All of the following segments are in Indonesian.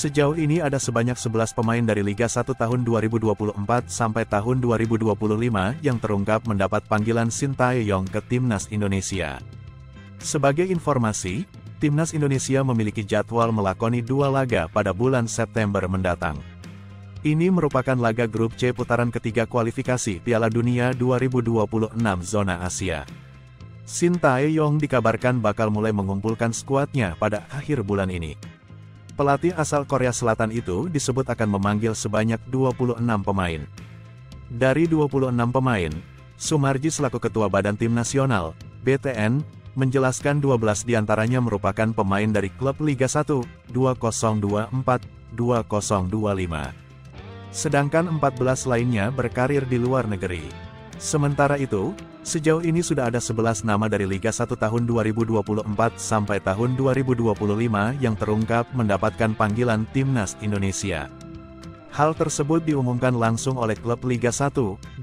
Sejauh ini ada sebanyak 11 pemain dari Liga 1 tahun 2024 sampai tahun 2025 yang terungkap mendapat panggilan Sintayong ke Timnas Indonesia. Sebagai informasi, Timnas Indonesia memiliki jadwal melakoni 2 laga pada bulan September mendatang. Ini merupakan laga grup C putaran ketiga kualifikasi Piala Dunia 2026 zona Asia. Sintayong dikabarkan bakal mulai mengumpulkan skuadnya pada akhir bulan ini. Pelatih asal Korea Selatan itu disebut akan memanggil sebanyak 26 pemain. Dari 26 pemain, Sumarji selaku Ketua Badan Tim Nasional, BTN, menjelaskan 12 diantaranya merupakan pemain dari klub Liga 1, 2024, 2025. Sedangkan 14 lainnya berkarir di luar negeri. Sementara itu, sejauh ini sudah ada 11 nama dari Liga 1 tahun 2024 sampai tahun 2025 yang terungkap mendapatkan panggilan Timnas Indonesia. Hal tersebut diumumkan langsung oleh klub Liga 1,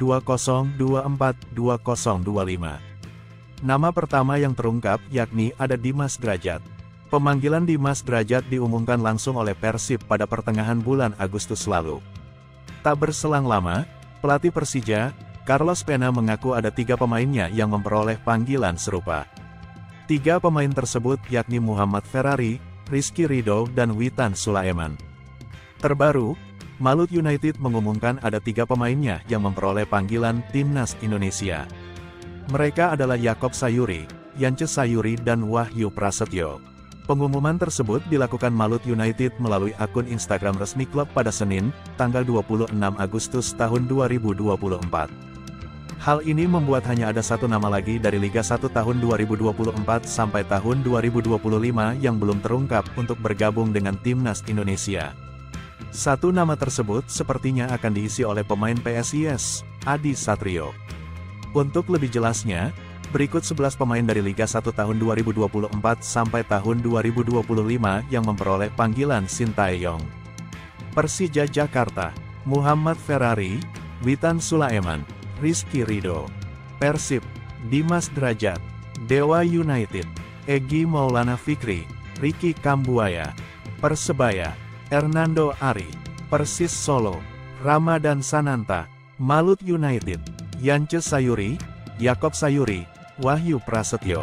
2024-2025. Nama pertama yang terungkap yakni ada Dimas Drajat. Pemanggilan Dimas Drajat diumumkan langsung oleh Persib pada pertengahan bulan Agustus lalu. Tak berselang lama, pelatih Persija, Carlos Pena mengaku ada 3 pemainnya yang memperoleh panggilan serupa. 3 pemain tersebut yakni Muhammad Ferrari, Rizky Ridho, dan Witan Sulaiman. Terbaru, Malut United mengumumkan ada 3 pemainnya yang memperoleh panggilan Timnas Indonesia. Mereka adalah Yakob Sayuri, Yance Sayuri, dan Wahyu Prasetyo. Pengumuman tersebut dilakukan Malut United melalui akun Instagram resmi klub pada Senin, tanggal 26 Agustus tahun 2024. Hal ini membuat hanya ada 1 nama lagi dari Liga 1 tahun 2024 sampai tahun 2025 yang belum terungkap untuk bergabung dengan Timnas Indonesia. 1 nama tersebut sepertinya akan diisi oleh pemain PSIS, Adi Satrio. Untuk lebih jelasnya, berikut 11 pemain dari Liga 1 tahun 2024 sampai tahun 2025 yang memperoleh panggilan Sintayong. Persija Jakarta, Muhammad Ferrari, Witan Sulaiman, Rizky Ridho. Persib, Dimas Drajat. Dewa United, Egy Maulana Fikri, Ricky Kambuaya. Persebaya, Hernando Ari. Persis Solo, Ramadan Sananta. Malut United, Yance Sayuri, Yakob Sayuri, Wahyu Prasetyo.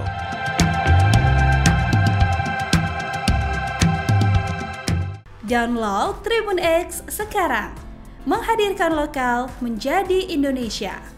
Download Tribun X sekarang, menghadirkan lokal menjadi Indonesia.